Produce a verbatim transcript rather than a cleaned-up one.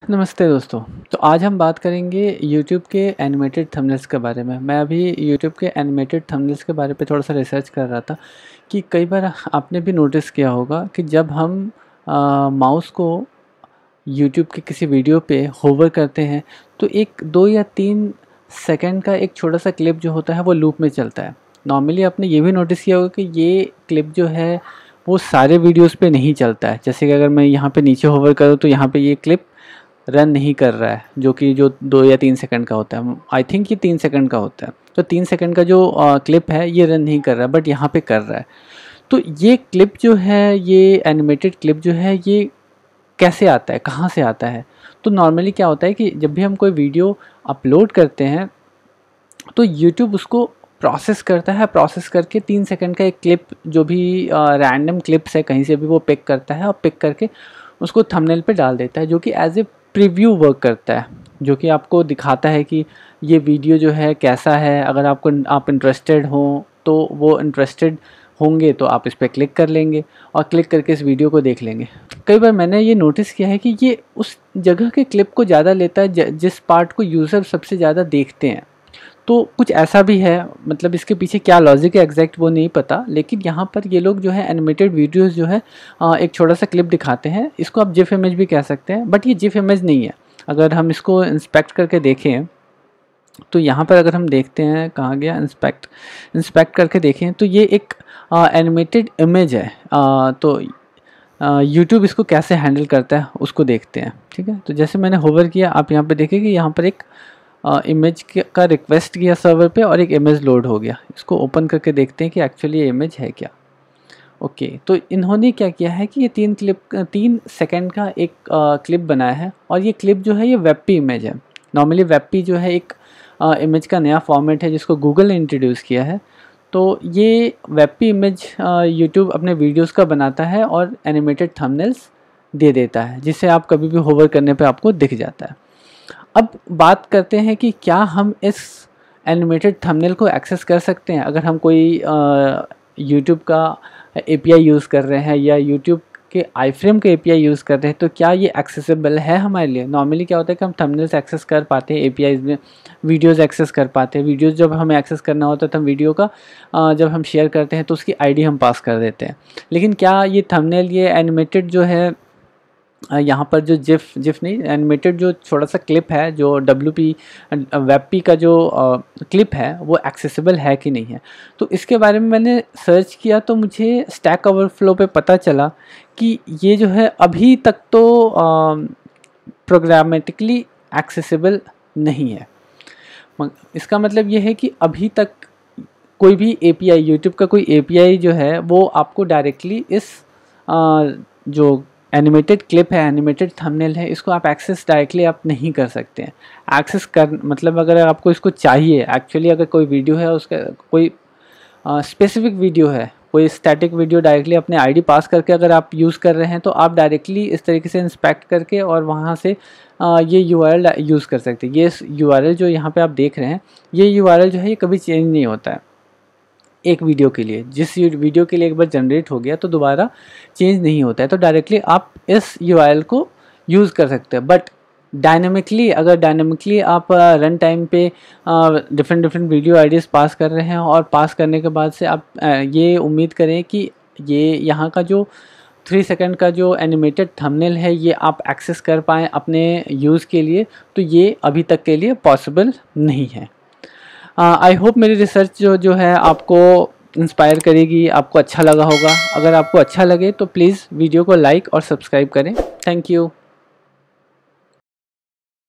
नमस्ते दोस्तों। तो आज हम बात करेंगे यूट्यूब के एनिमेटेड थंबनेल्स के बारे में। मैं अभी यूट्यूब के एनिमेटेड थंबनेल्स के बारे पे थोड़ा सा रिसर्च कर रहा था कि कई बार आपने भी नोटिस किया होगा कि जब हम माउस को यूट्यूब के किसी वीडियो पे होवर करते हैं तो एक दो या तीन सेकंड का एक छोटा सा क्लिप जो होता है वो लूप में चलता है। नॉर्मली आपने ये भी नोटिस किया होगा कि ये क्लिप जो है वो सारे वीडियोस पे नहीं चलता है। जैसे कि अगर मैं यहाँ पे नीचे होवर करूँ तो यहाँ पे ये क्लिप रन नहीं कर रहा है, जो कि जो दो या तीन सेकंड का होता है। आई थिंक ये तीन सेकंड का होता है। तो तीन सेकंड का जो क्लिप है ये रन नहीं कर रहा है, बट यहाँ पे कर रहा है। तो ये क्लिप जो है, ये एनिमेटेड क्लिप जो है, ये कैसे आता है, कहाँ से आता है? तो नॉर्मली क्या होता है कि जब भी हम कोई वीडियो अपलोड करते हैं तो यूट्यूब उसको प्रोसेस करता है। प्रोसेस करके तीन सेकंड का एक क्लिप, जो भी रैंडम क्लिप्स है कहीं से भी, वो पिक करता है और पिक करके उसको थंबनेल पे डाल देता है, जो कि एज ए प्रीव्यू वर्क करता है, जो कि आपको दिखाता है कि ये वीडियो जो है कैसा है। अगर आपको आप इंटरेस्टेड हो तो वो इंटरेस्टेड होंगे तो आप इस पर क्लिक कर लेंगे और क्लिक करके इस वीडियो को देख लेंगे। कई बार मैंने ये नोटिस किया है कि ये उस जगह के क्लिप को ज़्यादा लेता है जिस पार्ट को यूज़र सबसे ज़्यादा देखते हैं। तो कुछ ऐसा भी है, मतलब इसके पीछे क्या लॉजिक है एग्जैक्ट वो नहीं पता, लेकिन यहाँ पर ये लोग जो है एनिमेटेड वीडियोस जो है एक छोटा सा क्लिप दिखाते हैं। इसको आप जिफ इमेज भी कह सकते हैं, बट ये जिफ इमेज नहीं है। अगर हम इसको इंस्पेक्ट करके देखें तो यहाँ पर अगर हम देखते हैं, कहाँ गया इंस्पेक्ट, इंस्पेक्ट करके देखें तो ये एक एनिमेटेड इमेज है। आ, तो यूट्यूब इसको कैसे हैंडल करता है उसको देखते हैं। ठीक है, तो जैसे मैंने होवर किया, आप यहाँ पर देखें कि यहाँ पर एक इमेज uh, का रिक्वेस्ट किया सर्वर पे और एक इमेज लोड हो गया। इसको ओपन करके देखते हैं कि एक्चुअली ये इमेज है क्या। ओके okay, तो इन्होंने क्या किया है कि ये तीन क्लिप तीन सेकंड का एक क्लिप uh, बनाया है, और ये क्लिप जो है ये वेबपी इमेज है। नॉर्मली वेबपी जो है एक इमेज uh, का नया फॉर्मेट है जिसको गूगल ने इंट्रोड्यूस किया है। तो ये वेबपी इमेज यूट्यूब अपने वीडियोज़ का बनाता है और एनिमेटेड थंबनेल्स दे देता है, जिससे आप कभी भी होवर करने पर आपको दिख जाता है। अब बात करते हैं कि क्या हम इस एनिमेटेड थंबनेल को एक्सेस कर सकते हैं। अगर हम कोई यूट्यूब का एपीआई यूज़ कर रहे हैं या यूट्यूब के आईफ्रेम के एपीआई यूज़ कर रहे हैं, तो क्या ये एक्सेसिबल है हमारे लिए? नॉर्मली क्या होता है कि हम थंबनेल्स एक्सेस कर पाते हैं एपीआईज में, वीडियोज़ एक्सेस कर पाते हैं। वीडियोज़ जब हमें एक्सेस करना होता है तो हम वीडियो का जब हम शेयर करते हैं तो उसकी आईडी हम पास कर देते हैं। लेकिन क्या ये थंबनेल, ये एनिमेटेड जो है, यहाँ पर जो जिफ जिफ नहीं एनिमेटेड जो छोटा सा क्लिप है, जो डब्ल्यू पी वेबपी का जो क्लिप है, वो एक्सेसिबल है कि नहीं है? तो इसके बारे में मैंने सर्च किया तो मुझे स्टैक ओवरफ्लो पे पता चला कि ये जो है अभी तक तो प्रोग्रामेटिकली एक्सेसिबल नहीं है। इसका मतलब ये है कि अभी तक कोई भी एपीआई, यूट्यूब का कोई एपीआई जो है वो आपको डायरेक्टली इस आ, जो एनिमेटेड क्लिप है, एनिमेटेड थंबनेल है, इसको आप एक्सेस डायरेक्टली आप नहीं कर सकते हैं। एक्सेस कर मतलब अगर आपको इसको चाहिए, एक्चुअली अगर कोई वीडियो है, उसका कोई स्पेसिफिक वीडियो है, कोई स्टैटिक वीडियो, डायरेक्टली अपने आईडी पास करके अगर आप यूज़ कर रहे हैं तो आप डायरेक्टली इस तरीके से इंस्पेक्ट करके और वहाँ से आ, ये यूआरएल यूज़ कर सकते हैं। ये यूआरएल जो यहाँ पे आप देख रहे हैं, ये यूआरएल जो है ये कभी चेंज नहीं होता है एक वीडियो के लिए। जिस वीडियो के लिए एक बार जनरेट हो गया तो दोबारा चेंज नहीं होता है। तो डायरेक्टली आप इस यूआरएल को यूज़ कर सकते हैं। बट डायनेमिकली, अगर डायनेमिकली आप रन टाइम पे different different video IDs pass कर रहे हैं और पास करने के बाद से आप आ, ये उम्मीद करें कि ये यहाँ का जो थ्री सेकंड का जो एनिमेटेड थंबनेल है ये आप एक्सेस कर पाएँ अपने यूज़ के लिए, तो ये अभी तक के लिए पॉसिबल नहीं है। आई uh, होप मेरी रिसर्च जो जो है आपको इंस्पायर करेगी, आपको अच्छा लगा होगा। अगर आपको अच्छा लगे तो प्लीज़ वीडियो को लाइक और सब्सक्राइब करें। Thank you.